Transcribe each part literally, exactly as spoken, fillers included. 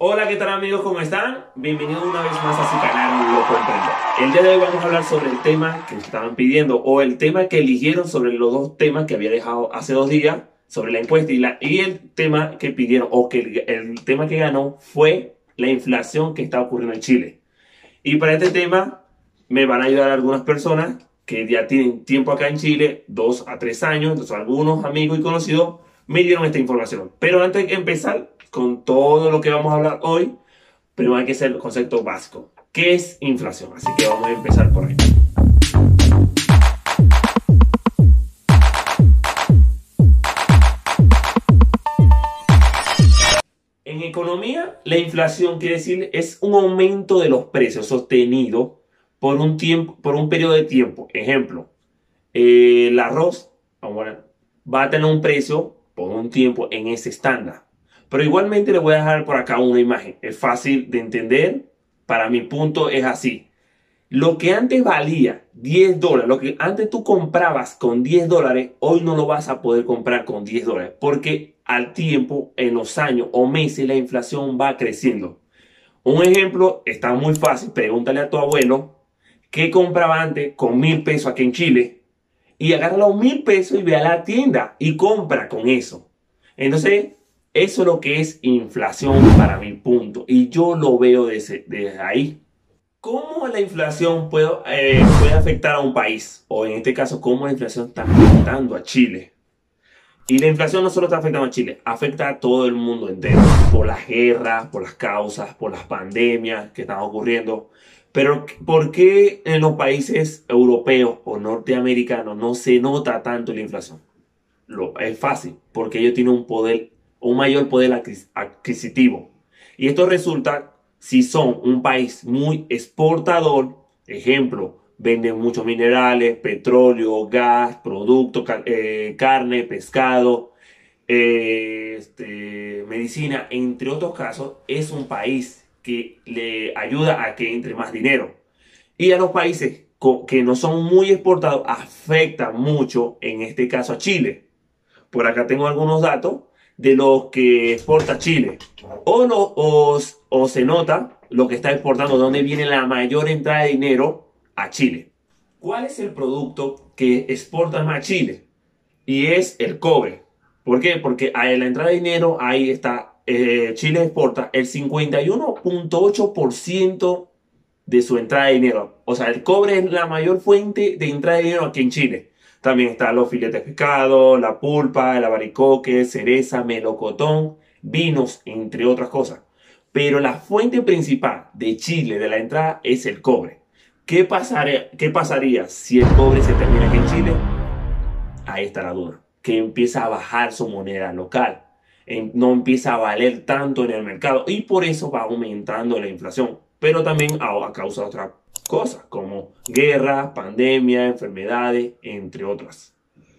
Hola, ¿qué tal amigos? ¿Cómo están? Bienvenidos una vez más a su canal Loco Emprendedor. El día de hoy vamos a hablar sobre el tema que estaban pidiendo o el tema que eligieron sobre los dos temas que había dejado hace dos días sobre la encuesta y, la, y el tema que pidieron o que el, el tema que ganó fue la inflación que está ocurriendo en Chile. Y para este tema me van a ayudar algunas personas que ya tienen tiempo acá en Chile, dos a tres años, entonces algunos amigos y conocidos me dieron esta información. Pero antes de empezar con todo lo que vamos a hablar hoy, primero hay que hacer el concepto básico. ¿Qué es inflación? Así que vamos a empezar por ahí. En economía, la inflación quiere decir es un aumento de los precios sostenido por un tiempo, por un periodo de tiempo. Ejemplo, eh, el arroz ahora va a tener un precio por un tiempo en ese estándar. Pero igualmente le voy a dejar por acá una imagen. Es fácil de entender. Para mi punto es así. Lo que antes valía diez dólares, lo que antes tú comprabas con diez dólares, hoy no lo vas a poder comprar con diez dólares. Porque al tiempo, en los años o meses, la inflación va creciendo. Un ejemplo está muy fácil. Pregúntale a tu abuelo qué compraba antes con mil pesos aquí en Chile. Y agarra los mil pesos y ve a la tienda y compra con eso. Entonces, eso es lo que es inflación para mi punto. Y yo lo veo desde, desde ahí. ¿Cómo la inflación puede, eh, puede afectar a un país? O en este caso, ¿cómo la inflación está afectando a Chile? Y la inflación no solo está afectando a Chile, afecta a todo el mundo entero. Por las guerras, por las causas, por las pandemias que están ocurriendo. Pero ¿por qué en los países europeos o norteamericanos no se nota tanto la inflación? Lo, es fácil, porque ellos tienen un poder, un mayor poder adquisitivo. Y esto resulta si son un país muy exportador, ejemplo, venden muchos minerales, petróleo, gas, productos, eh, carne, pescado, eh, este, medicina, entre otros casos, es un país que le ayuda a que entre más dinero. Y a los países que no son muy exportados afecta mucho, en este caso a Chile. Por acá tengo algunos datos de lo que exporta Chile. O, no, o, o se nota lo que está exportando, de dónde viene la mayor entrada de dinero a Chile. ¿Cuál es el producto que exporta más a Chile? Y es el cobre. ¿Por qué? Porque en la entrada de dinero, ahí está, eh, Chile exporta el cincuenta y uno punto ocho por ciento de su entrada de dinero. O sea, el cobre es la mayor fuente de entrada de dinero aquí en Chile. También están los filetes de pescado, la pulpa, el albaricoque, cereza, melocotón, vinos, entre otras cosas. Pero la fuente principal de Chile, de la entrada, es el cobre. ¿Qué pasaría, qué pasaría si el cobre se termina aquí en Chile? Ahí está la duda. Que empieza a bajar su moneda local. No empieza a valer tanto en el mercado. Y por eso va aumentando la inflación. Pero también a, a causa de otras cosas como guerra, pandemia, enfermedades, entre otras.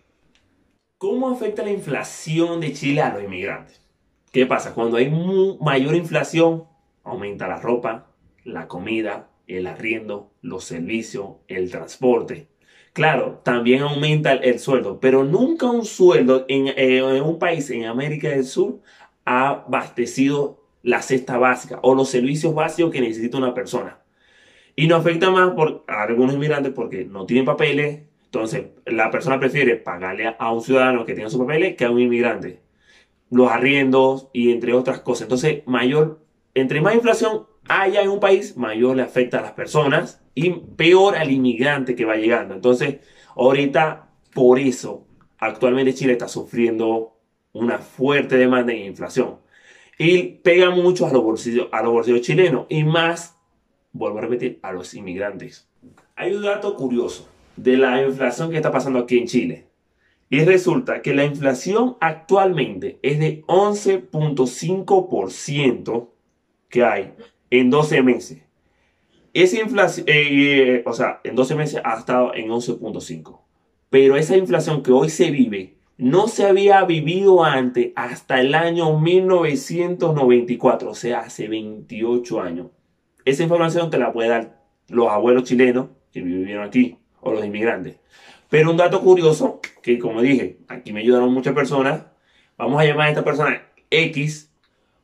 ¿Cómo afecta la inflación de Chile a los inmigrantes? ¿Qué pasa? Cuando hay mayor inflación, aumenta la ropa, la comida, el arriendo, los servicios, el transporte. Claro, también aumenta el, el sueldo, pero nunca un sueldo en, eh, en un país en América del Sur ha abastecido la cesta básica o los servicios básicos que necesita una persona. Y no afecta más por, a algunos inmigrantes porque no tienen papeles. Entonces, la persona prefiere pagarle a un ciudadano que tiene sus papeles que a un inmigrante. Los arriendos y entre otras cosas. Entonces, mayor, entre más inflación haya en un país, mayor le afecta a las personas y peor al inmigrante que va llegando. Entonces, ahorita, por eso, actualmente Chile está sufriendo una fuerte demanda en inflación. Y pega mucho a los bolsillos, a los bolsillos chilenos y más, vuelvo a repetir, a los inmigrantes. Hay un dato curioso de la inflación que está pasando aquí en Chile. Y resulta que la inflación actualmente es de once punto cinco por ciento que hay en doce meses. Esa inflación, eh, o sea, en doce meses ha estado en once punto cinco. Pero esa inflación que hoy se vive no se había vivido antes hasta el año mil novecientos noventa y cuatro, o sea, hace veintiocho años. Esa información te la pueden dar los abuelos chilenos que vivieron aquí o los inmigrantes. Pero un dato curioso, que como dije, aquí me ayudaron muchas personas. Vamos a llamar a esta persona X,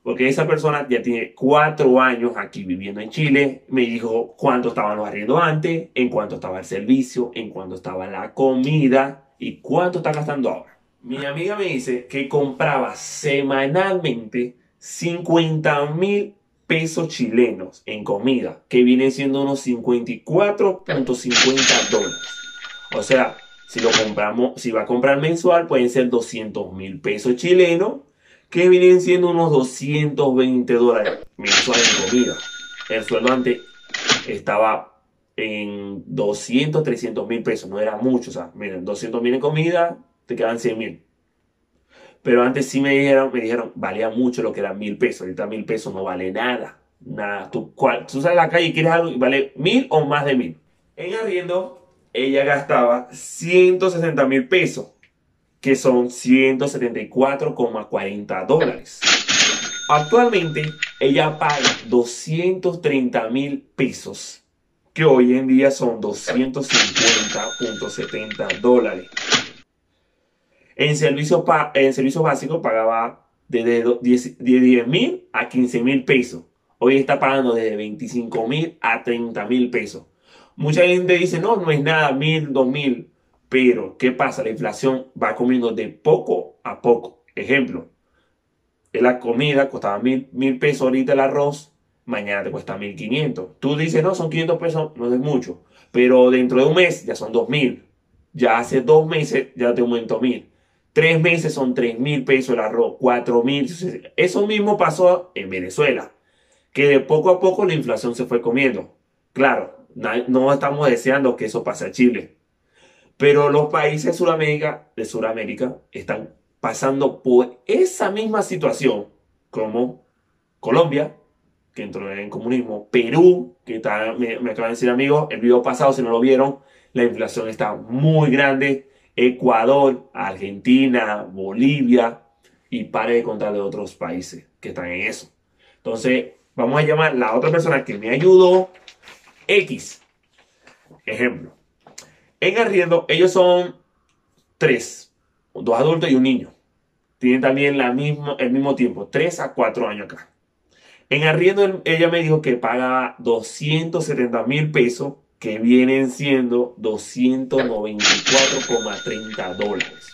Porque esa persona ya tiene cuatro años aquí viviendo en Chile. Me dijo cuánto estaban los arriendos antes, en cuánto estaba el servicio, en cuánto estaba la comida y cuánto está gastando ahora. Mi amiga me dice que compraba semanalmente cincuenta mil pesos chilenos en comida, que vienen siendo unos cincuenta y cuatro punto cincuenta dólares. O sea, si lo compramos, si va a comprar mensual, pueden ser doscientos mil pesos chilenos, que vienen siendo unos doscientos veinte dólares mensuales en comida. El sueldo antes estaba en doscientos, trescientos mil pesos, no era mucho. O sea, miren, doscientos mil en comida, te quedan cien mil. Pero antes sí me dijeron, me dijeron, valía mucho lo que eran mil pesos. Ahorita mil pesos no vale nada. Nada. Tú, cual, tú sales a la calle y quieres algo y vale mil o más de mil. En arriendo, ella gastaba ciento sesenta mil pesos, que son ciento setenta y cuatro coma cuarenta dólares. Actualmente, ella paga doscientos treinta mil pesos, que hoy en día son doscientos cincuenta punto setenta dólares. En servicios pa en servicio básicos pagaba desde diez mil a quince mil pesos. Hoy está pagando desde veinticinco mil a treinta mil pesos. Mucha gente dice, no, no es nada, mil, dos mil. Pero, ¿qué pasa? La inflación va comiendo de poco a poco. Ejemplo, la comida costaba mil, mil pesos ahorita el arroz, mañana te cuesta mil quinientos. Tú dices, no, son quinientos pesos, no es mucho. Pero dentro de un mes ya son dos mil. Ya hace dos meses ya te aumentó mil. Tres meses son tres mil pesos el arroz, cuatro mil. Eso mismo pasó en Venezuela, que de poco a poco la inflación se fue comiendo. Claro, no estamos deseando que eso pase a Chile, pero los países de Sudamérica, de Sudamérica están pasando por esa misma situación, como Colombia, que entró en el comunismo, Perú, que está, me, me acaban de decir amigos, el video pasado, si no lo vieron, la inflación está muy grande. Ecuador, Argentina, Bolivia y pare de contar de otros países que están en eso. Entonces, vamos a llamar a la otra persona que me ayudó, X. Ejemplo. En arriendo, ellos son tres, dos adultos y un niño. Tienen también la misma, el mismo tiempo, tres a cuatro años acá. En arriendo, ella me dijo que paga doscientos setenta mil pesos, que vienen siendo doscientos noventa y cuatro coma treinta dólares.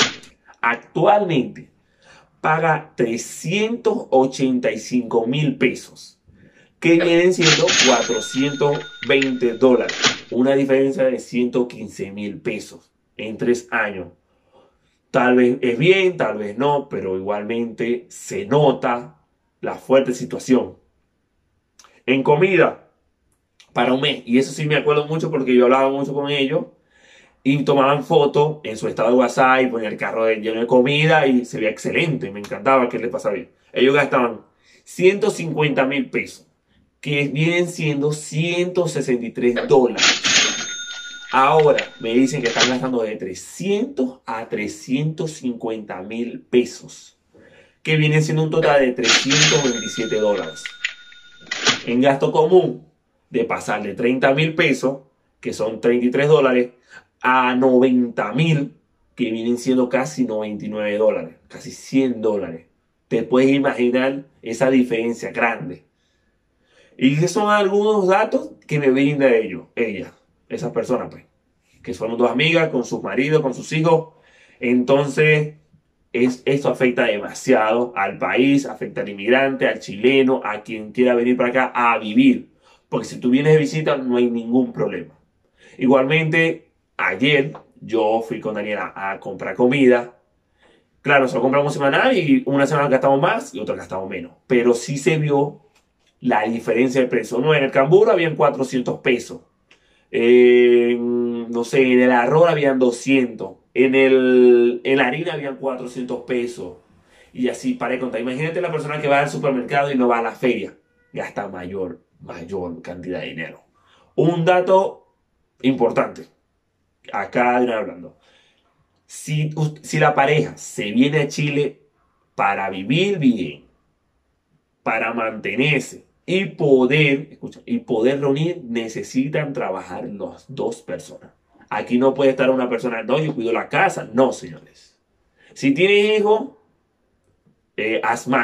Actualmente paga trescientos ochenta y cinco mil pesos, que vienen siendo cuatrocientos veinte dólares. Una diferencia de ciento quince mil pesos en tres años. Tal vez es bien, tal vez no, pero igualmente se nota la fuerte situación. En comida, para un mes, y eso sí me acuerdo mucho porque yo hablaba mucho con ellos y tomaban fotos en su estado de WhatsApp y ponían el carro lleno de comida y se veía excelente, me encantaba que les pasaba bien. Ellos gastaban ciento cincuenta mil pesos, que vienen siendo ciento sesenta y tres dólares. Ahora me dicen que están gastando de trescientos a trescientos cincuenta mil pesos, que vienen siendo un total de trescientos veintisiete dólares. En gasto común, de pasar de treinta mil pesos, que son treinta y tres dólares, a noventa mil, que vienen siendo casi noventa y nueve dólares, casi cien dólares. Te puedes imaginar esa diferencia grande. Y esos son algunos datos que me brinda ellos, ella, esas personas, pues, que son dos amigas con sus maridos, con sus hijos. Entonces, es, esto afecta demasiado al país, afecta al inmigrante, al chileno, a quien quiera venir para acá a vivir. Porque si tú vienes de visita no hay ningún problema. Igualmente, ayer yo fui con Daniela a comprar comida. Claro, solo compramos semanal y una semana gastamos más y otra gastamos menos. Pero sí se vio la diferencia de precio. No, en el cambur habían cuatrocientos pesos. En, no sé, en el arroz habían doscientos. En, el, en la harina habían cuatrocientos pesos. Y así para de contar. Imagínate la persona que va al supermercado y no va a la feria. Gasta mayor, mayor cantidad de dinero. Un dato importante. Acá hablando. Si, si la pareja se viene a Chile para vivir bien, para mantenerse y poder, escucha, y poder reunir, necesitan trabajar las dos personas. Aquí no puede estar una persona, no, yo cuido la casa. No, señores. Si tienes hijos, eh, haz magia.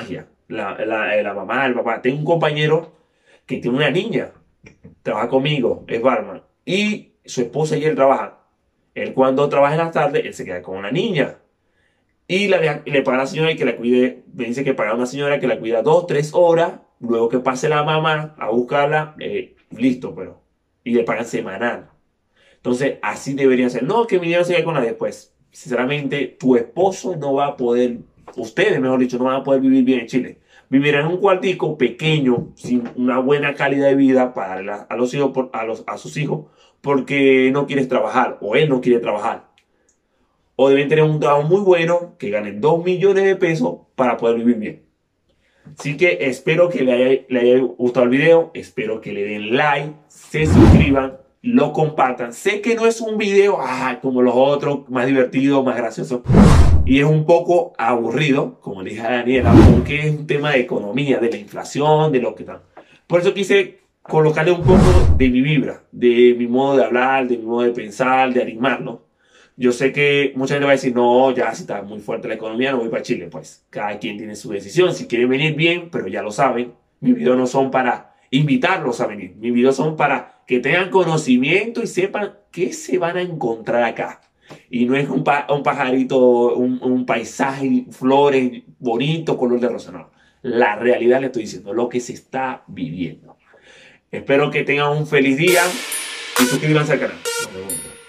la, la, la mamá, el papá. Tengo un compañero que tiene una niña, trabaja conmigo, es barman, y su esposa y él trabajan. Él cuando trabaja en la tarde, él se queda con una niña. Y la deja- y le paga a la señora y que la cuide, me dice que paga a una señora que la cuida dos, tres horas, luego que pase la mamá a buscarla, eh, listo, pero. Y le pagan semanal. Entonces, así debería ser. No, que mi dinero se quede con la después. Sinceramente, tu esposo no va a poder, ustedes, mejor dicho, no van a poder vivir bien en Chile. Vivirán en un cuartico pequeño, sin una buena calidad de vida para darle a, a los hijos, por- a, los, a sus hijos, porque no quieres trabajar, o él no quiere trabajar. O deben tener un trabajo muy bueno, que ganen dos millones de pesos para poder vivir bien. Así que espero que le haya, le haya gustado el video, espero que le den like, se suscriban, lo compartan. Sé que no es un video ah, como los otros, más divertido, más gracioso, y es un poco aburrido, como le dije a Daniela, porque es un tema de economía, de la inflación, de lo que tal. Por eso quise colocarle un poco de mi vibra, de mi modo de hablar, de mi modo de pensar, de animarlo. Yo sé que mucha gente va a decir, no, ya si está muy fuerte la economía, no voy para Chile. Pues cada quien tiene su decisión. Si quieren venir bien, pero ya lo saben, mis videos no son para invitarlos a venir. Mis videos son para que tengan conocimiento y sepan qué se van a encontrar acá. Y no es un, pa un pajarito, un, un paisaje, flores, bonito, color de rosa, no. La realidad le estoy diciendo, lo que se está viviendo. Espero que tengan un feliz día y suscríbanse al canal. Nos vemos.